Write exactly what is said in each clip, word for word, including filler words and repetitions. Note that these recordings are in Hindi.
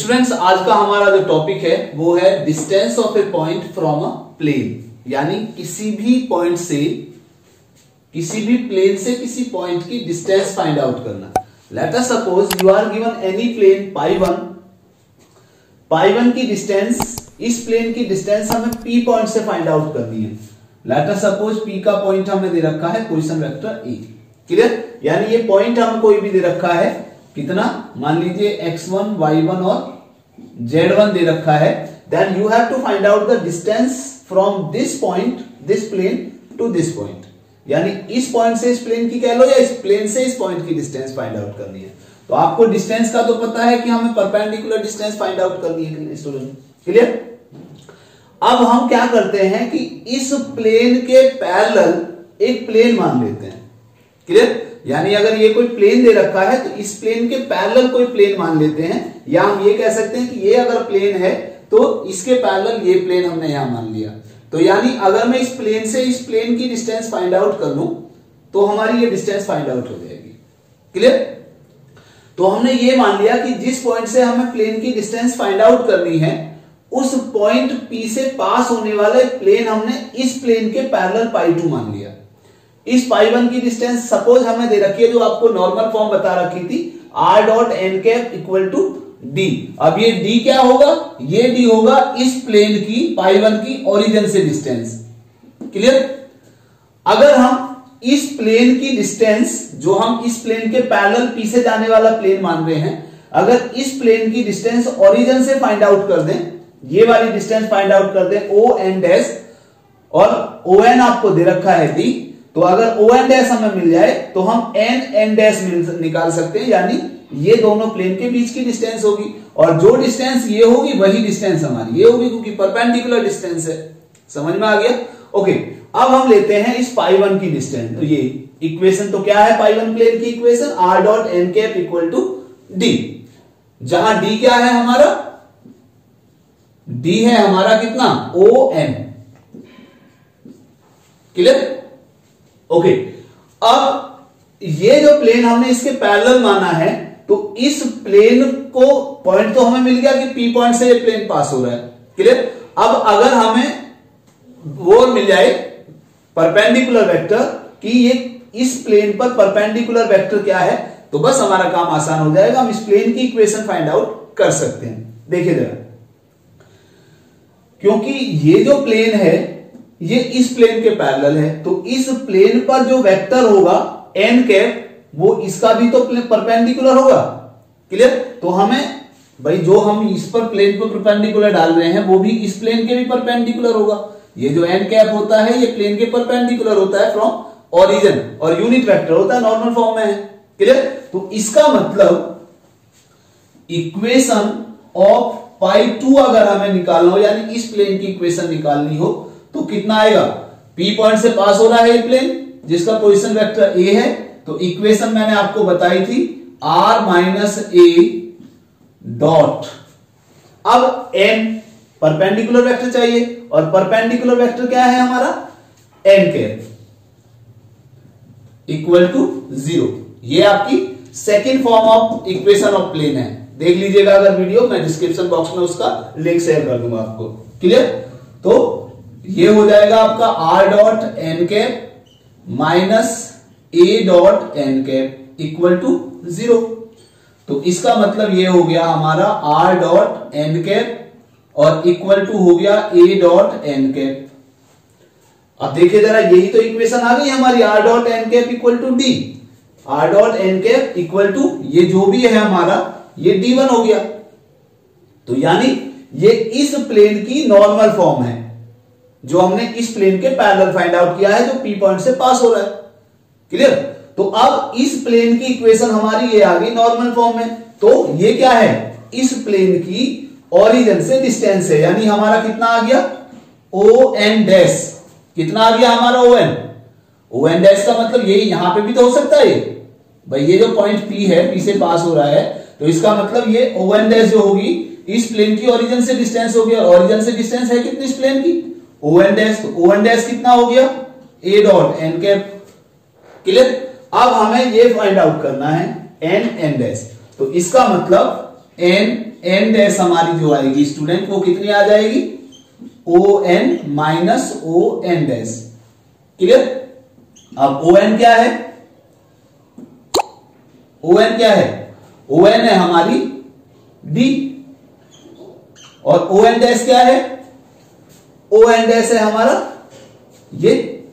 स्टूडेंट्स, आज का हमारा जो टॉपिक है वो है distance of a point from a plane, यानी किसी भी पॉइंट से, किसी भी प्लेन से किसी पॉइंट की डिस्टेंस फाइंड आउट करना। Let us suppose you are given any plane pi one, pi one की डिस्टेंस, इस प्लेन की डिस्टेंस हमें पी पॉइंट से फाइंड आउट करनी है। लेट अस सपोज पी का पॉइंट हमें दे रखा है पोजीशन वेक्टर ए, क्लियर, यानी ये पॉइंट हमें कोई भी दे रखा है, कितना, मान लीजिए एक्स वन, वाई वन और जेड वन दे रखा है, then you have to find out the distance from this point, this plane to this point, यानी इस पॉइंट से इस प्लेन की कह लो या इस प्लेन से इस पॉइंट की डिस्टेंस फाइंड आउट करनी है। तो आपको डिस्टेंस का तो पता है कि हमें परपेंडिकुलर डिस्टेंस फाइंड आउट करनी है स्टूडेंट, क्लियर। अब हम क्या करते हैं कि इस प्लेन के पैरेलल एक प्लेन मान लेते हैं, क्लियर, यानी अगर ये कोई प्लेन दे रखा है तो इस प्लेन के पैरेलल कोई प्लेन मान लेते हैं, या हम ये कह सकते हैं कि ये अगर प्लेन है तो इसके पैरेलल ये प्लेन हमने यहां मान लिया। तो यानी अगर मैं इस प्लेन से इस प्लेन की डिस्टेंस फाइंड आउट कर लूं तो हमारी ये डिस्टेंस फाइंड आउट हो जाएगी, क्लियर। तो हमने ये मान लिया कि जिस पॉइंट से हमें प्लेन की डिस्टेंस फाइंड आउट करनी है उस पॉइंट पी से पास होने वाला एक प्लेन हमने इस प्लेन के पैरेलल पाई टू मान लिया। इस पाई वन की डिस्टेंस सपोज हमें दे रखी है, जो आपको नॉर्मल फॉर्म बता रखी थी, R dot N cap equal to D. अब ये डी क्या होगा, ये डी होगा इस प्लेन की, पाई वन की ओरिजिन से डिस्टेंस, क्लियर। अगर हम इस प्लेन की डिस्टेंस, जो हम इस प्लेन के पैरेलल पी से जाने वाला प्लेन मान रहे हैं, अगर इस प्लेन की डिस्टेंस ओरिजिन से फाइंड आउट कर दें, ये वाली डिस्टेंस फाइंड आउट कर दें ओ एन डैश, और ओ एन आपको दे रखा है डी, तो अगर ओ एन डैश हमें मिल जाए तो हम एन एन डैश निकाल सकते हैं, यानी ये दोनों प्लेन के बीच की डिस्टेंस होगी, और जो डिस्टेंस ये होगी वही डिस्टेंस हमारी ये होगी, क्योंकि परपेंडिकुलर डिस्टेंस है। समझ में आ गया, ओके। अब हम लेते हैं इस पाई वन की डिस्टेंस, तो ये इक्वेशन तो क्या है पाई वन प्लेन की equation, R dot N cap equal to D, जहां डी क्या है हमारा, डी है हमारा कितना, ओ एन, क्लियर, ओके। अब ये जो प्लेन हमने इसके पैरेलल माना है, तो इस प्लेन को पॉइंट तो हमें मिल गया कि पी पॉइंट से ये प्लेन पास हो रहा है, क्लियर। अब अगर हमें वो मिल जाए परपेंडिकुलर वेक्टर कि ये इस प्लेन पर परपेंडिकुलर वेक्टर क्या है, तो बस हमारा काम आसान हो जाएगा, हम इस प्लेन की इक्वेशन फाइंड आउट कर सकते हैं। देखिए जरा, क्योंकि ये जो प्लेन है ये इस प्लेन के पैरेलल है, तो इस प्लेन पर जो वेक्टर होगा एन कैप, वो इसका भी तो परपेंडिकुलर होगा, क्लियर। तो हमें भाई जो हम इस पर प्लेन पर परपेंडिकुलर डाल रहे हैं वो भी इस प्लेन के भी परपेंडिकुलर होगा। ये जो एन कैप होता है ये प्लेन के परपेंडिकुलर होता है फ्रॉम ओरिजिन, और यूनिट वेक्टर होता है, नॉर्मल फॉर्म में है, क्लियर। तो इसका मतलब इक्वेशन ऑफ पाई टू अगर हमें निकालना हो, यानी इस प्लेन की इक्वेशन निकालनी हो, तो कितना आएगा, पी पॉइंट से पास हो रहा है ये प्लेन जिसका पोजीशन वेक्टर ए है, तो इक्वेशन मैंने आपको बताई थी आर माइनस ए डॉट, अब एन परपेंडिकुलर वेक्टर चाहिए, और परपेंडिकुलर वेक्टर क्या है हमारा, N cap equal to zero. ये आपकी second form of equation of plane है, देख लीजिएगा अगर वीडियो, मैं डिस्क्रिप्शन बॉक्स में उसका लिंक शेयर कर दूंगा आपको, क्लियर। तो ये हो जाएगा आपका R dot N cap minus A dot N cap equal to zero. तो इसका मतलब ये हो गया हमारा आर डॉट एन कैप और इक्वल टू हो गया ए डॉट एन कैप। अब देखिए जरा, यही तो इक्वेशन आ गई हमारी, R dot N cap equal to D, R dot N cap equal to ये जो भी है हमारा ये डी वन हो गया। तो यानी ये इस प्लेन की नॉर्मल फॉर्म है जो हमने इस प्लेन के पैरेलल फाइंड आउट किया है, जो पी पॉइंट से पास हो रहा है, क्लियर। तो अब इस प्लेन की इक्वेशन हमारी ये आ गई नॉर्मल फॉर्म में, तो ये क्या है, इस प्लेन की ओरिजिन से डिस्टेंस है, यानी हमारा कितना आ गया, ओ एन डैश, कितना आ गया हमारा O N, O N dash का मतलब यही, यहां पे भी तो हो सकता है भाई, ये जो पॉइंट पी है, पी से पास हो रहा है, तो इसका मतलब ये ओ एन डैश जो होगी इस प्लेन की ओरिजिन से डिस्टेंस हो गया, ओरिजिन से डिस्टेंस है कितनी इस प्लेन की, ओ एन डैश, तो ओ एन डैश कितना हो गया, A dot N cap, clear. अब हमें ये फाइंड आउट करना है एन एन डैश, तो इसका मतलब एन एन डैश हमारी जो आएगी स्टूडेंट वो कितनी आ जाएगी, O N minus O N dash. Clear. अब ओ एन क्या है, ओ एन क्या है, ओ एन है हमारी डी, और ओ एन डैश क्या है, ओ एन डैश है हमारा ये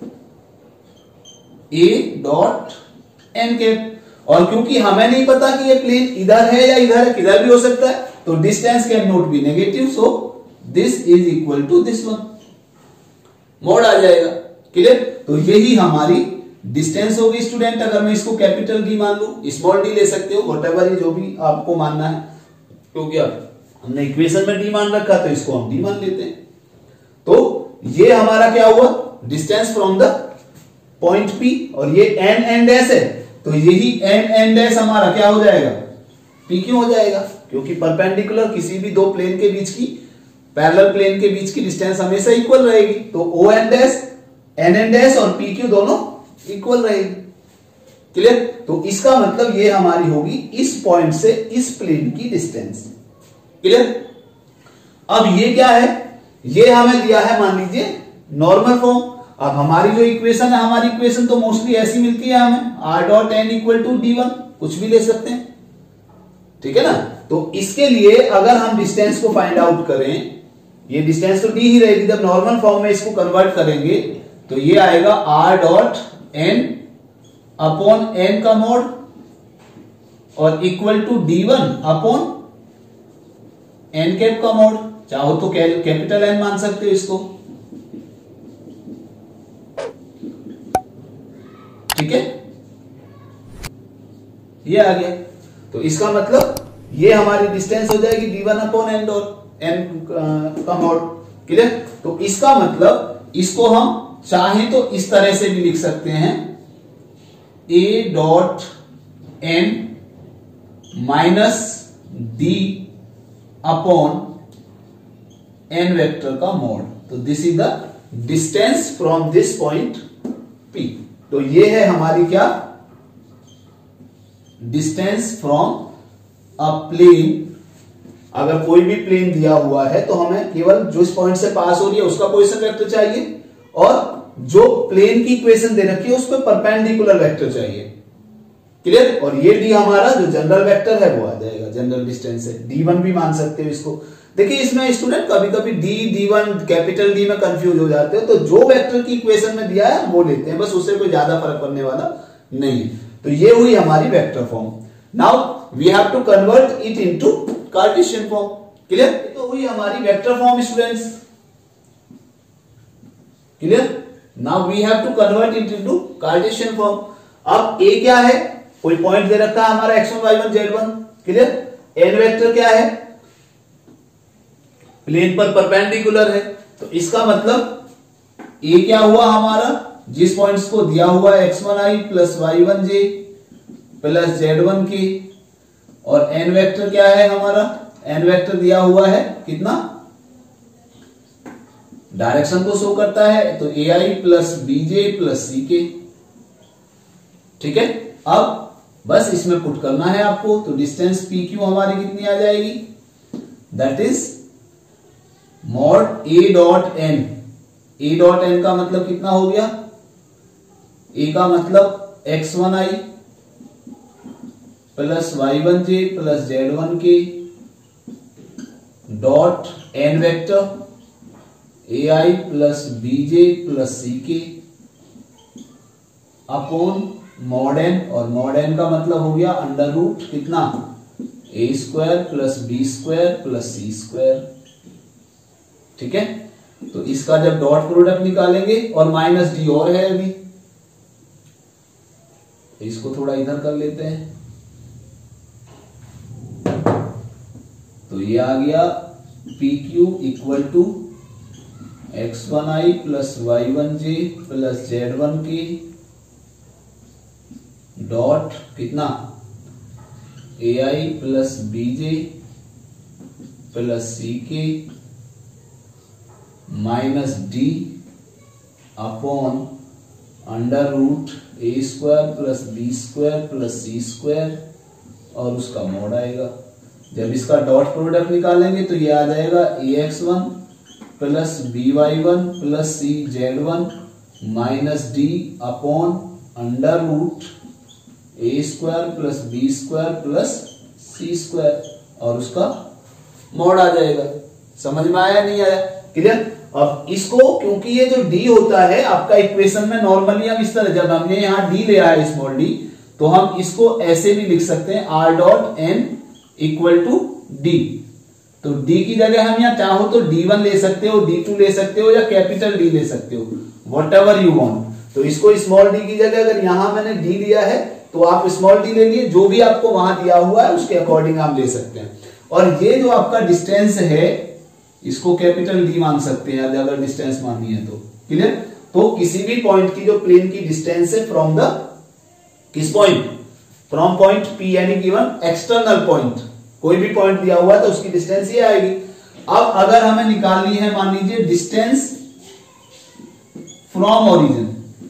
ए डॉट एन कैप। और क्योंकि हमें नहीं पता कि ये प्लेन इधर है या इधर है, किधर भी हो सकता है, तो distance can not be negative, so this is equal to this one, mod आ जाएगा। क्लियर। तो यही हमारी डिस्टेंस होगी स्टूडेंट। अगर मैं इसको कैपिटल डी मान लू, स्मॉल डी ले सकते हो, व्हाटएवर जो भी आपको मानना है, क्योंकि अब हमने इक्वेशन में डी मान रखा तो इसको हम डी मान लेते हैं। तो ये हमारा क्या हुआ, distance from the point P, और ये एन एन डैश है, तो यही एन एन डैश हमारा क्या हो जाएगा, पी क्यू हो जाएगा, क्योंकि परपेंडिकुलर किसी भी दो प्लेन के बीच की, पैरेलल प्लेन के बीच की डिस्टेंस हमेशा इक्वल रहेगी। तो O N dash, N N dash और पी क्यू दोनों इक्वल रहेगी। क्लियर। तो इसका मतलब ये हमारी होगी इस पॉइंट से इस प्लेन की डिस्टेंस। क्लियर। अब ये क्या है, ये हमें दिया है मान लीजिए नॉर्मल फॉर्म। अब हमारी जो इक्वेशन है, हमारी इक्वेशन तो मोस्टली ऐसी मिलती है हमें, R dot N equal to D one, कुछ भी ले सकते हैं, ठीक है ना। तो इसके लिए अगर हम डिस्टेंस को फाइंड आउट करें, ये डिस्टेंस तो डी ही रहेगी, जब नॉर्मल फॉर्म में इसको कन्वर्ट करेंगे तो ये आएगा R dot N upon N का मोड और equal to D one upon N cap का मोड। चाहो तो कैपिटल एन मान सकते हो इसको, ठीक है, ये आ गया। तो इसका मतलब ये हमारी डिस्टेंस हो जाएगी D one upon N dot N का मोड। क्लियर। तो इसका मतलब इसको हम चाहें तो इस तरह से भी लिख सकते हैं, A dot N minus D upon N vector का मोड। तो this is the distance from this point P. तो ये है हमारी क्या, डिस्टेंस फ्रॉम अ प्लेन। अगर कोई भी प्लेन दिया हुआ है तो हमें केवल जो इस पॉइंट से पास हो रही है उसका पोजीशन वेक्टर चाहिए, और जो प्लेन की इक्वेशन दे रखी है उस पर परपेंडिकुलर वेक्टर चाहिए। क्लियर। और ये डी हमारा जो जनरल वेक्टर है वो आ जाएगा, जनरल डिस्टेंस है, डी वन भी मान सकते हो इसको। देखिए इसमें स्टूडेंट कभी कभी D D one capital D में कंफ्यूज हो जाते हो, तो जो वेक्टर की इक्वेशन में दिया है वो लेते हैं, बस उससे कोई ज्यादा फर्क पड़ने वाला नहीं है। तो ये हुई हमारी vector form. Now we have to convert it into Cartesian form. Clear. तो हुई हमारी vector form students. Clear. Now we have to convert it into Cartesian form. अब ए क्या है, कोई पॉइंट दे रखा है हमारा X one Y one Z one. Clear. N vector क्या है, प्लेन पर परपेंडिकुलर है, तो इसका मतलब ए क्या हुआ हमारा, जिस पॉइंट्स को दिया हुआ है X one I plus Y one J plus Z one K, और एन वेक्टर क्या है हमारा, एन वेक्टर दिया हुआ है कितना, डायरेक्शन को शो करता है, तो A I plus B J plus C K. ठीक है। अब बस इसमें पुट करना है आपको, तो डिस्टेंस पी क्यू हमारी कितनी आ जाएगी, that is mod A dot N. A dot N का मतलब कितना हो गया, ए का मतलब X one I plus Y one J plus Z one K dot N vector A I plus B J plus C K upon mod N, और मॉड एन का मतलब हो गया अंडर रूट कितना, A square plus B square plus C square. ठीक है। तो इसका जब डॉट प्रोडक्ट निकालेंगे, और माइनस डी और है अभी, इसको थोड़ा इधर कर लेते हैं, तो ये आ गया P Q equal to X one I plus Y one J plus Z one K dot कितना, A I plus B J plus C K minus D upon under root A square plus B square plus C square, और उसका मोड आएगा। जब इसका डॉट प्रोडक्ट निकालेंगे तो ये आ जाएगा A X one plus B Y one plus C Z one minus D upon under root A square plus B square plus C square और उसका मॉड आ जाएगा। समझ में आया नहीं आया? क्लियर? अब इसको क्योंकि ये जो डी होता है आपका इक्वेशन में नॉर्मली हम इस तरह, जब हमने यहां डी लिया है स्मॉल डी, तो हम इसको ऐसे भी लिख सकते हैं R dot N equal to D. तो डी की जगह हम यहाँ चाहो तो डी वन ले सकते हो, डी टू ले सकते हो या कैपिटल डी ले सकते हो, वॉट एवर यू वॉन्ट। तो इसको स्मॉल डी की जगह अगर यहां मैंने डी लिया है तो आप स्मॉल डी ले लिए, जो भी आपको वहां दिया हुआ है उसके अकॉर्डिंग आप ले सकते हैं। और ये जो आपका डिस्टेंस है इसको कैपिटल डी मान सकते हैं अगर डिस्टेंस मानी है तो। क्लियर? तो किसी भी पॉइंट की जो प्लेन की डिस्टेंस है फ्रॉम द किस पॉइंट, फ्रॉम पॉइंट पी यानी गिवन एक्सटर्नल पॉइंट, कोई भी पॉइंट दिया हुआ है तो उसकी डिस्टेंस ये आएगी। अब अगर हमें निकालनी है मान लीजिए distance from origin,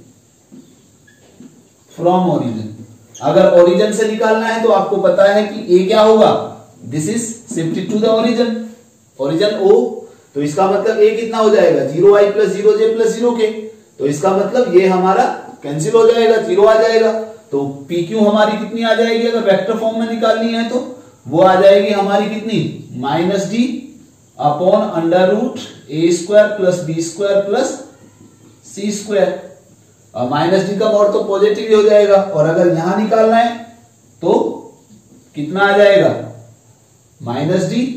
from origin, अगर ओरिजिन से निकालना है तो आपको पता है कि ए क्या होगा, this is shifted to the origin, origin O, तो इसका मतलब ए कितना हो जाएगा, zero I plus zero J plus zero K, तो इसका मतलब ये हमारा कैंसिल हो जाएगा, जीरो आ जाएगा। तो पी क्यू हमारी कितनी आ जाएगी अगर वेक्टर फॉर्म में निकालनी है तो वो आ जाएगी हमारी कितनी, minus D upon under root A square plus B square plus C square. और माइनस डी का मॉड तो पॉजिटिव ही हो जाएगा, और अगर यहां निकालना है तो कितना आ जाएगा, माइनस डी,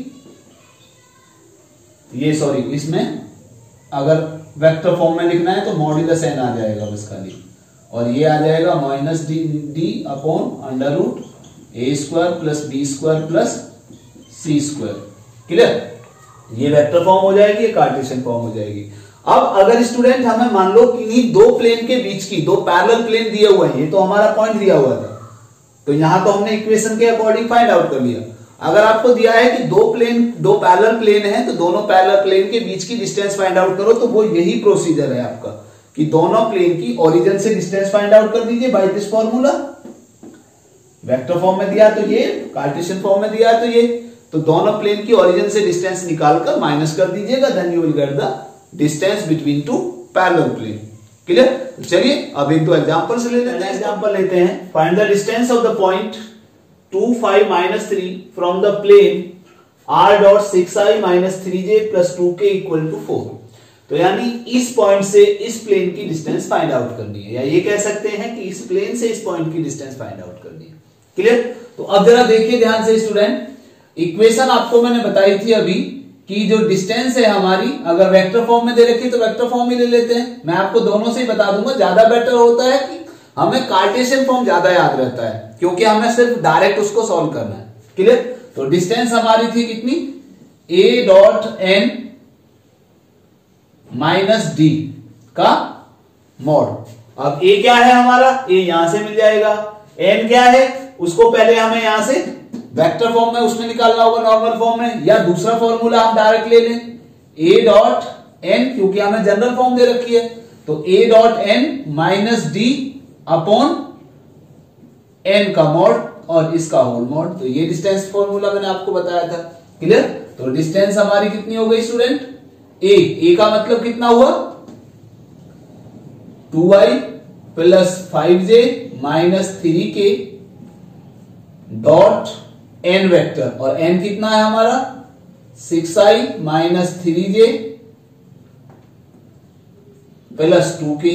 ये सॉरी इसमें अगर वेक्टर फॉर्म में लिखना है तो मॉड्यूलस एन आ जाएगा बस खाली, और ये आ जाएगा minus D D upon under root A square plus B square plus C square. Clear? ये वेक्टर फॉर्म हो जाएगी, ये कार्टेशियन फॉर्म हो जाएगी। अब अगर स्टूडेंट हमें मान लो कि दो प्लेन के बीच की, दो पैरेलल प्लेन दिए हुए हैं, ये तो हमारा पॉइंट दिया हुआ था, तो यहां तो हमने इक्वेशन के अकॉर्डिंग फाइंड आउट कर लिया। अगर आपको दिया है कि दो प्लेन, दो पैरेलल प्लेन है, तो दोनों पैरेलल प्लेन के बीच की डिस्टेंस फाइंड आउट करो, तो वो यही प्रोसीजर है आपका कि दोनों प्लेन की ओरिजिन से डिस्टेंस फाइंड आउट कर दीजिए by this formula. Vector form में दिया तो ये, कार्टेशियन फॉर्म में दिया तो ये, तो दोनों प्लेन की ओरिजिन से डिस्टेंस निकालकर माइनस कर दीजिएगा, then you will get the distance between two parallel plane. Clear? तो चलिए अब एक दो एग्जांपल से ले लेते हैं। एग्जांपल लेते हैं, find the distance of the point two five minus three from the plane R dot six I minus three J plus two K equal to four. तो यानी इस पॉइंट से इस प्लेन की डिस्टेंस फाइंड आउट करनी है, या ये कह सकते हैं कि इस प्लेन से इस पॉइंट की डिस्टेंस फाइंड आउट करनी है। क्लियर? तो अब जरा देखिए ध्यान से स्टूडेंट, इक्वेशन आपको मैंने बताई थी अभी कि जो डिस्टेंस है हमारी, अगर वेक्टर फॉर्म में दे रखी तो वेक्टर फॉर्म ही ले लेते हैं। मैं आपको दोनों से ही बता दूंगा, ज्यादा बेटर होता है कि हमें कार्टेशियन फॉर्म ज्यादा याद रहता है, क्योंकि हमें सिर्फ डायरेक्ट उसको सॉल्व करना है। क्लियर? तो डिस्टेंस हमारी थी कितनी, A dot N minus D का मॉड। अब ए क्या है हमारा, ए यहां से मिल जाएगा, एन क्या है उसको पहले हमें यहां से वेक्टर फॉर्म में उसमें निकालना होगा नॉर्मल फॉर्म में, या दूसरा फॉर्मूला हम डायरेक्ट ले लें, ए डॉट एन, क्योंकि हमें जनरल फॉर्म दे रखी है, तो A dot N minus D upon N का मॉड और इसका होल मॉड। तो ये डिस्टेंस फॉर्मूला मैंने आपको बताया था। क्लियर? तो डिस्टेंस हमारी कितनी हो गई स्टूडेंट, ए, ए का मतलब कितना हुआ, two I plus five J minus three K dot N vector, और एन कितना है हमारा, six I minus three J plus two K,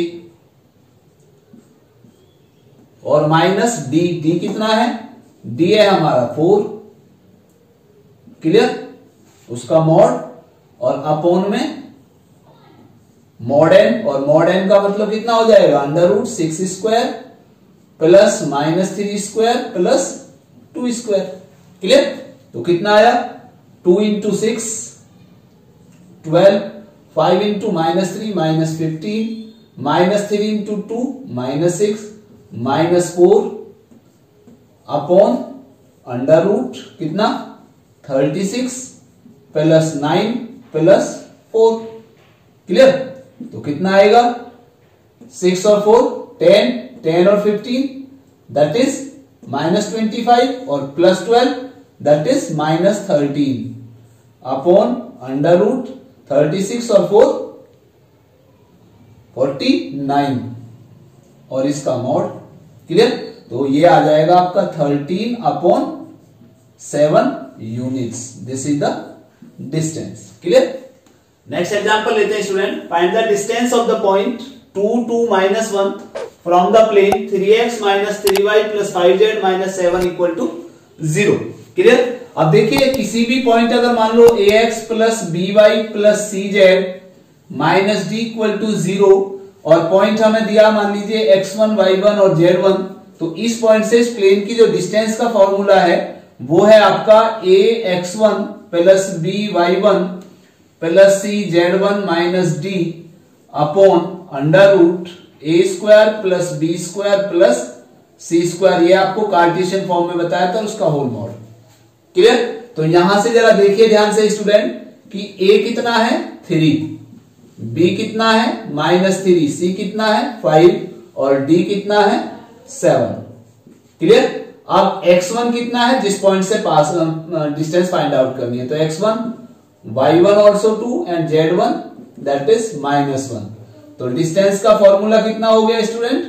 और माइनस डी, डी कितना है, डी है हमारा फोर। क्लियर? उसका मॉड, और अपोन में मॉड एन, और मॉड एन का मतलब कितना हो जाएगा, under root six square plus minus three square plus two square. Clear? तो कितना आया, two into six twelve, five into minus three minus fifteen, minus three into two minus six, minus four upon under root कितना, thirty six plus nine plus four. Clear? तो कितना आएगा, सिक्स और फोर टेन, टेन और fifteen that is minus twenty five, और plus twelve that is minus thirteen upon under root thirty six और फोर फोर्टी नाइन और इसका मॉड। क्लियर? तो ये आ जाएगा आपका thirteen upon seven units. This is the distance. Clear? Next example लेते हैं student. Find the distance of the point two two minus one from the plane three X minus three Y plus five Z minus seven equal to zero. Clear? अब देखिए किसी भी पॉइंट अगर मान लो A X plus B Y plus C Z minus D equal to zero और पॉइंट हमें दिया मान लीजिए एक्स वन वाई वन और जेड वन, तो इस पॉइंट से इस प्लेन की जो डिस्टेंस का फॉर्मूला है वो है आपका A X one plus B Y one plus C Z one minus D upon under root A square plus B square plus C square. ये आपको कार्टेशियन फॉर्म में बताया था उसका होल मॉड। क्लियर? तो यहां से जरा देखिए ध्यान से स्टूडेंट कि ए कितना है थ्री, बी कितना है माइनस थ्री, सी कितना है फाइव और डी कितना है सेवन। क्लियर? अब एक्स वन कितना है जिस पॉइंट से पास डिस्टेंस फाइंड आउट करनी है, तो X one Y one also two and Z one that is minus one. तो डिस्टेंस का फॉर्मूला कितना हो गया स्टूडेंट?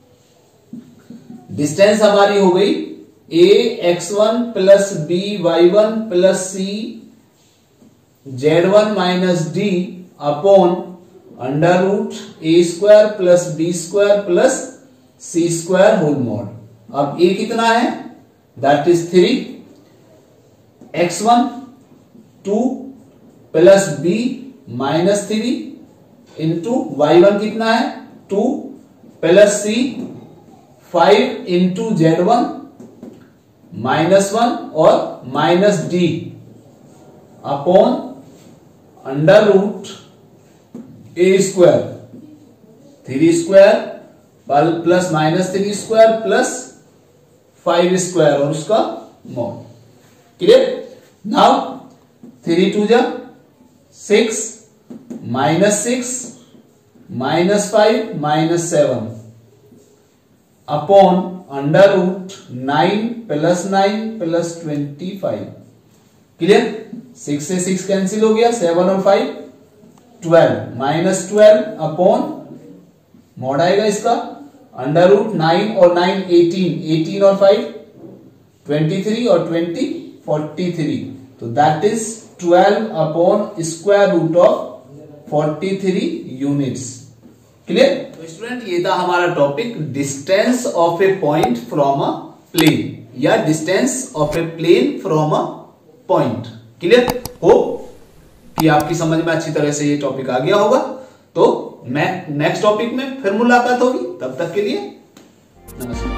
डिस्टेंस हमारी हो गई A X one plus B Y one plus C Z one minus D upon under root A square plus B square plus C square whole mod. अब ए कितना है that is three, X one two plus B minus three into Y one कितना है two plus C five into Z one minus one और minus D upon under root A square three square plus minus three square plus five square और उसका mod. Clear? Now three two जा six minus six minus five minus seven upon under root nine plus nine plus twenty five. Clear? Six से सिक्स कैंसिल हो गया, सेवन और five twelve minus twelve upon mod आएगा इसका अंडर रूट नाइन और नाइन एटीन, एटीन और फाइव ट्वेंटी थ्री और ट्वेंटी फोर्टी थ्री। तो that is twelve upon square root of forty three units. Clear? तो स्टूडेंट ये था हमारा topic distance of a point from a plane या distance of a plane from a point. Clear? Hope कि आपकी समझ में अच्छी तरह से ये टॉपिक आ गया होगा। तो मैं नेक्स्ट टॉपिक में फिर मुलाकात होगी, तब तक के लिए नमस्कार।